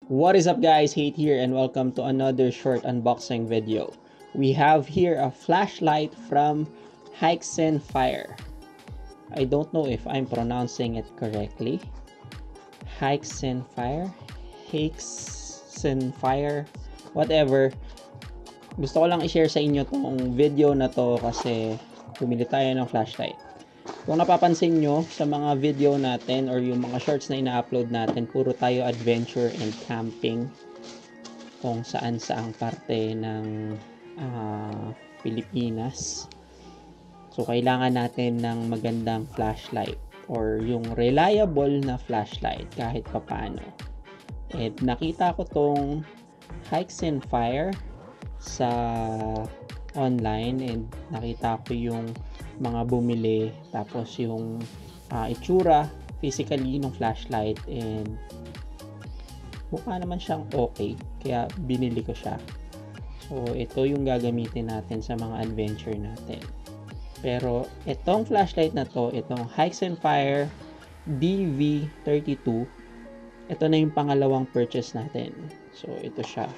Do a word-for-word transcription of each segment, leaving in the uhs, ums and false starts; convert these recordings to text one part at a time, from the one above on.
What is up guys, Hate here and welcome to another short unboxing video. We have here a flashlight from Haixnfire. I don't know if I'm pronouncing it correctly. Haixnfire? Haixnfire? Whatever. Gusto ko lang i-share sa inyo tong video na to kasi bumili tayo ng flashlight. Kung napapansin nyo sa mga video natin or yung mga shorts na ina-upload natin, puro tayo adventure and camping kung saan saang parte ng uh, Pilipinas. So kailangan natin ng magandang flashlight or yung reliable na flashlight kahit papano. And nakita ko tong Haixnfire sa online and nakita ko yung mga bumili tapos yung uh, itsura physically ng flashlight and mukha naman siyang okay kaya binili ko siya. So ito yung gagamitin natin sa mga adventure natin. Pero itong flashlight na to, itong Haixnfire D V thirty-two, ito na yung pangalawang purchase natin. So ito siya,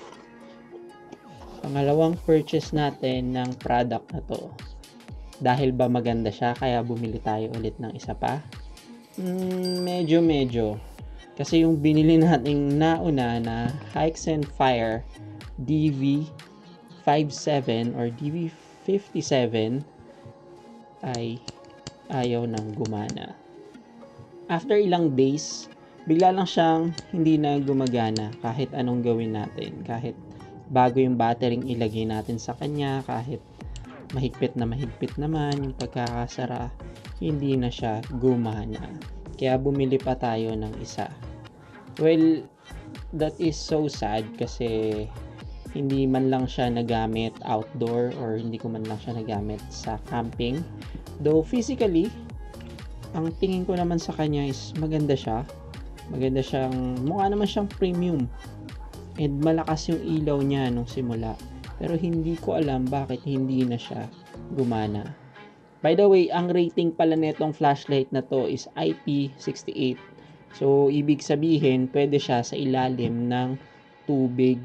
pangalawang purchase natin ng product na to. Dahil ba maganda siya kaya bumili tayo ulit ng isa pa? Mm, medyo medyo. Kasi yung binili nating nauna na Haixnfire D V fifty-seven or D V fifty-seven ay ayaw nang gumana. After ilang days, bigla lang siyang hindi na gumagana kahit anong gawin natin. Kahit bago yung battery ilagay natin sa kanya, kahit mahigpit na mahigpit naman yung pagkakasara, hindi na siya gumana. Kaya bumili pa tayo ng isa. Well, that is so sad kasi hindi man lang siya nagamit outdoor or hindi ko man lang siya nagamit sa camping. Though physically, ang tingin ko naman sa kanya is maganda siya. Maganda siyang, mukha naman siyang premium. And malakas yung ilaw niya nung simula. Pero hindi ko alam bakit hindi na siya gumana. By the way, ang rating pala netong flashlight na to is I P sixty-eight. So, ibig sabihin, pwede siya sa ilalim ng tubig.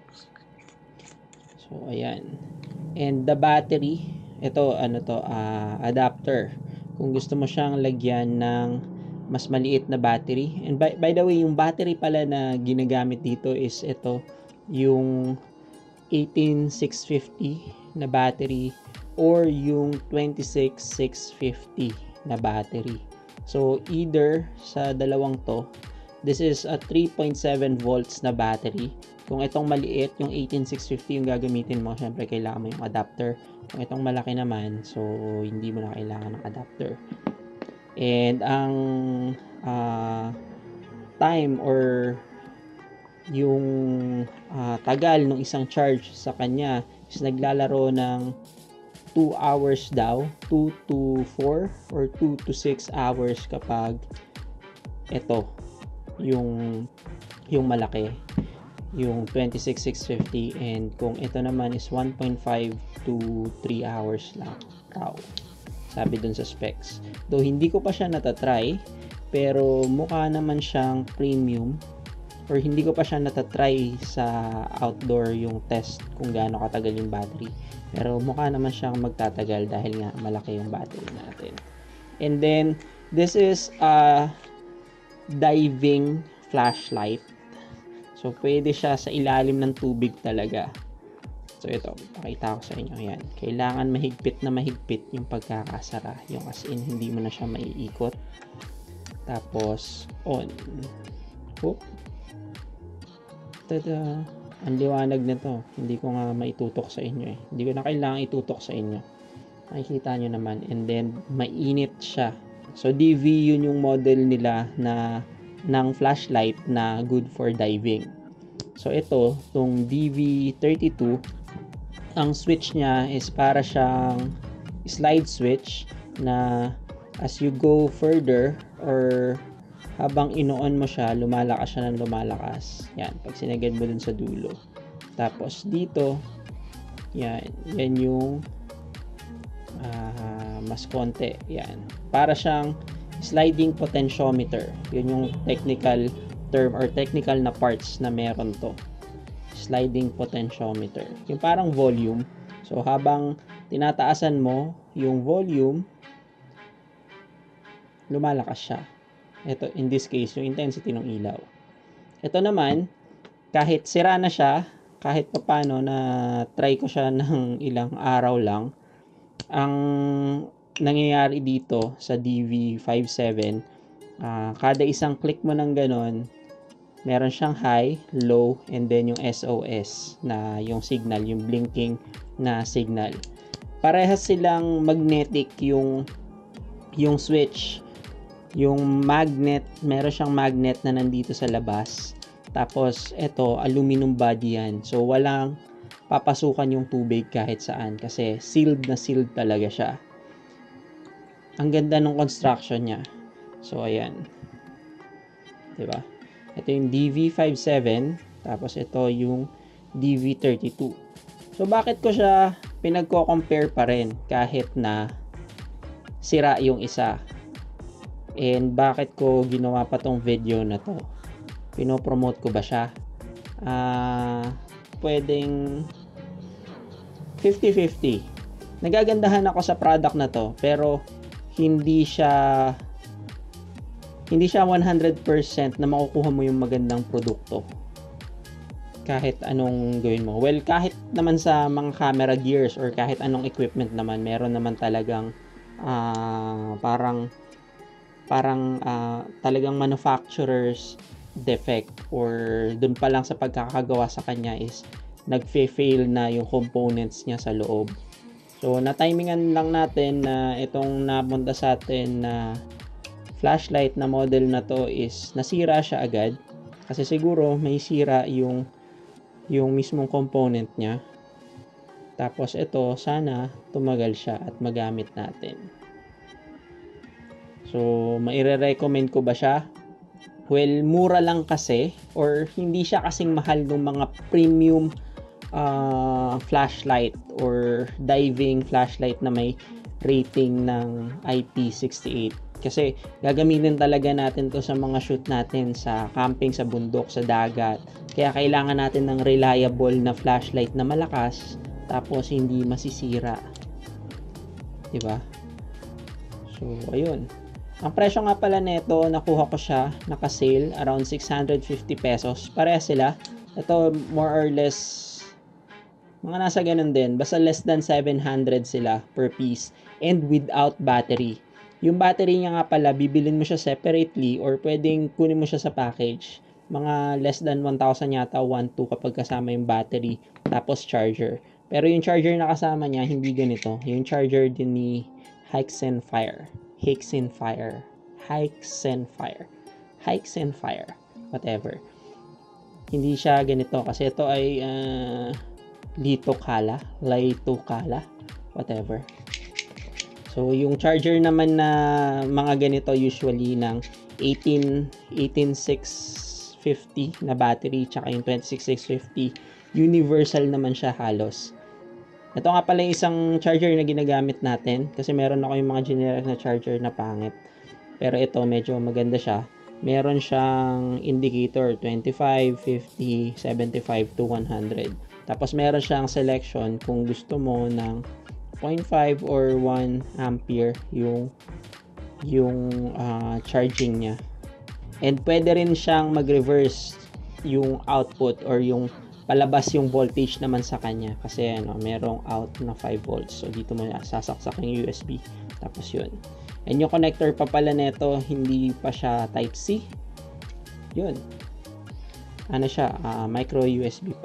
So, ayan. And the battery, ito, ano to, uh, adapter. Kung gusto mo siyang lagyan ng mas maliit na battery. And by, by the way, yung battery pala na ginagamit dito is ito, yung eighteen six fifty na battery or yung twenty-six six fifty na battery. So either sa dalawang to, this is a three point seven volts na battery. Kung itong maliit, yung eighteen six fifty yung gagamitin mo, syempre kailangan mo yung adapter. Kung itong malaki naman, so hindi mo na kailangan ng adapter. And ang uh, time or yung uh, tagal ng isang charge sa kanya is naglalaro ng two hours daw, two to four or two to six hours kapag ito yung yung malaki, yung twenty-six six fifty, and kung ito naman is one point five to three hours lang raw, sabi dun sa specs. Though hindi ko pa siya natatry, pero mukha naman siyang premium. Or hindi ko pa siya natatry sa outdoor yung test kung gaano katagal yung battery. Pero mukha naman siyang magtatagal dahil nga malaki yung battery natin. And then, this is a diving flashlight. So, pwede siya sa ilalim ng tubig talaga. So, ito, pakita ko sa inyo. Yan. Kailangan mahigpit na mahigpit yung pagkakasara. Yung as in, hindi mo na siya maiikot. Tapos, on. Hoop. Tada! Ang liwanag nito. Hindi ko nga maitutok sa inyo eh. Hindi ko na kailangan itutok sa inyo. Makikita nyo naman. And then, mainit siya. So, D V yun yung model nila na ng flashlight na good for diving. So, ito, tong D V thirty-two, ang switch niya is para siyang slide switch na as you go further or habang ino-on mo siya, lumalakas siya ng lumalakas. Yan, pag sinagad mo dun sa dulo. Tapos dito, yan, yan yung uh, mas konti. Yan. Para siyang sliding potentiometer. Yun yung technical term or technical na parts na meron to. Sliding potentiometer. Yung parang volume. So, habang tinataasan mo yung volume, lumalakas siya. Ito, in this case, yung intensity ng ilaw. Ito naman, kahit sira na siya, kahit pa paano na try ko siya ng ilang araw lang, ang nangyayari dito sa D V fifty-seven, uh, kada isang click mo ng ganon, meron siyang high, low, and then yung S O S na yung signal, yung blinking na signal. Parehas silang magnetic yung yung switch. Yung magnet, meron siyang magnet na nandito sa labas. Tapos ito, aluminum body yan. So walang papasukan yung tubig kahit saan kasi sealed na sealed talaga siya. Ang ganda ng construction niya. So ayan. 'Di ba? Ito yung D V fifty-seven, tapos ito yung D V thirty-two. So bakit ko siya pinagko-compare pa rin kahit na sira yung isa? And bakit ko ginawa pa tong video na to? Pinopromote ko ba siya? Ah, uh, pwedeng fifty fifty. Nagagandahan ako sa product na to, pero hindi siya hindi siya one hundred percent na makukuha mo yung magandang produkto kahit anong gawin mo. Well, kahit naman sa mga camera gears or kahit anong equipment naman, meron naman talagang uh, parang parang uh, talagang manufacturer's defect, or dun pa lang sa pagkakagawa sa kanya is nagfe-fail na yung components niya sa loob. So, na-timingan lang natin na itong napunta sa atin na flashlight na model na to is nasira siya agad. Kasi siguro may sira yung yung mismong component niya. Tapos ito, sana tumagal siya at magamit natin. So, maire-recommend ko ba siya? Well, mura lang kasi, or hindi siya kasing mahal ng mga premium uh, flashlight or diving flashlight na may rating ng I P sixty-eight. Kasi gagamitin talaga natin to sa mga shoot natin sa camping, sa bundok, sa dagat. Kaya kailangan natin ng reliable na flashlight na malakas tapos hindi masisira. Diba? So, ayun. Ang presyo nga pala nito, nakuha ko siya, naka-sale, around six hundred fifty pesos. Pareha sila. Ito, more or less, mga nasa ganun din. Basta less than seven hundred sila per piece. And without battery. Yung battery niya nga pala, bibilin mo siya separately or pwedeng kunin mo siya sa package. Mga less than one thousand yata, one two kapag kasama yung battery. Tapos charger. Pero yung charger na kasama niya, hindi ganito. Yung charger din ni Haixnfire. Haixnfire. Haixnfire. Haixnfire. Whatever. Hindi siya ganito kasi ito ay uh, Lito Kala. Lito Kala. Whatever. So, yung charger naman na mga ganito usually ng eighteen six fifty na battery tsaka yung twenty-six six fifty. Universal naman siya halos. Ito nga pala yung isang charger na ginagamit natin kasi meron ako yung mga generic na charger na pangit. Pero ito medyo maganda siya. Meron siyang indicator twenty-five, fifty, seventy-five to one hundred. Tapos meron siyang selection kung gusto mo ng zero point five or one ampere yung yung uh, charging niya. And pwede rin siyang mag-reverse yung output or yung palabas yung voltage naman sa kanya kasi ano, merong out na five volts. So dito mo sasaksak yung U S B. Tapos yun. And yung connector pa pala nito, hindi pa siya type C. Yun. Ano siya? Uh, micro U S B pa.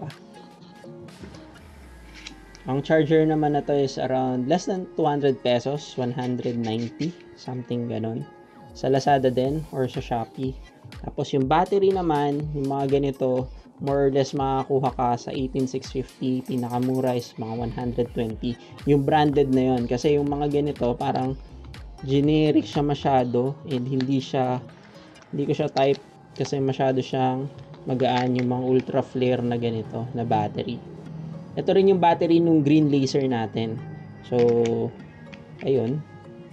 Ang charger naman na to is around less than two hundred pesos, one ninety, something ganon. Sa Lazada din or sa Shopee. Tapos yung battery naman, yung mga ganito, more or less makakuha ka sa eighteen six fifty, pinakamura is mga one twenty. Yung branded na yun. Kasi yung mga ganito, parang generic siya masyado and hindi siya, hindi ko siya type kasi masyado siyang magaan yung mga ultra flare na ganito na battery. Ito rin yung battery nung green laser natin. So, ayun.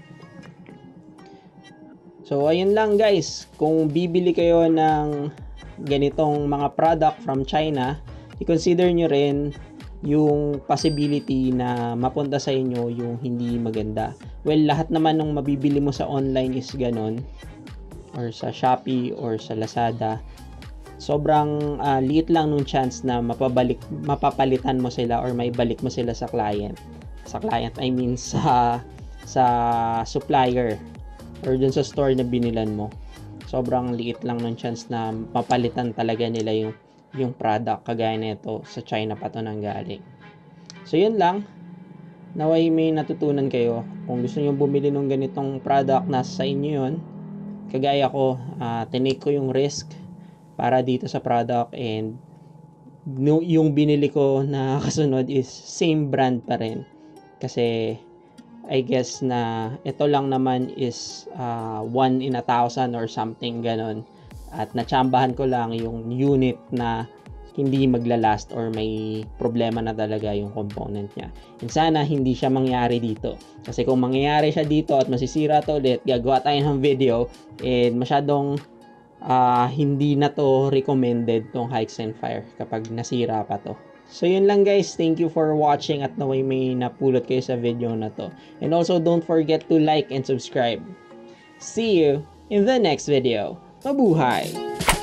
So, ayun lang guys. Kung bibili kayo ng ganitong mga product from China, i-consider nyo rin yung possibility na mapunta sa inyo yung hindi maganda. Well, lahat naman ng mabibili mo sa online is ganon, or sa Shopee or sa Lazada. Sobrang uh, liit lang nung chance na mapabalik, mapapalitan mo sila or maibalik mo sila sa client. Sa client, I mean sa sa supplier or dun sa store na binilan mo. Sobrang liit lang nung chance na mapalitan talaga nila yung yung product, kagaya nito sa China pa to nang galing. So yun lang, naway may natutunan kayo. Kung gusto niyo bumili ng ganitong product, nasa sa inyo yun. Kagaya ko, uh, tinake ko yung risk para dito sa product, and yung binili ko na kasunod is same brand pa rin, kasi I guess na ito lang naman is uh, one in a thousand or something ganon. At natsambahan ko lang yung unit na hindi maglalast or may problema na talaga yung component niya. And sana hindi siya mangyari dito. Kasi kung mangyayari siya dito at masisira to ulit, gagawa tayo ng video, and masyadong uh, hindi na to recommended tong Haixnfire kapag nasira pa to. So yun lang guys, thank you for watching at naway may napulot kayo sa video na to. And also don't forget to like and subscribe. See you in the next video. Mabuhay!